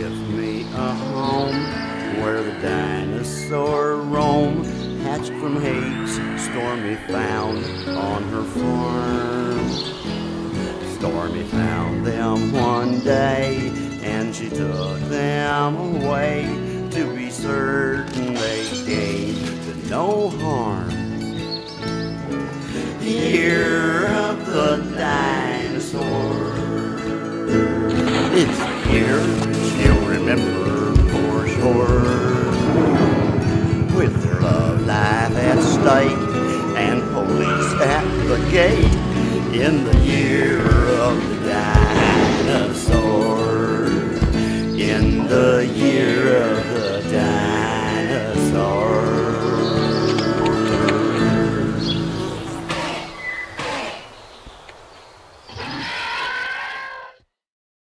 give me a home where the dinosaur roam. Hatched from eggs Stormy found on her farm. Stormy found them one day and she took them away to be certain they came to no harm. Year of the dinosaur. It's a year she'll remember for sure. With her love life at stake and police at the gate in the year of the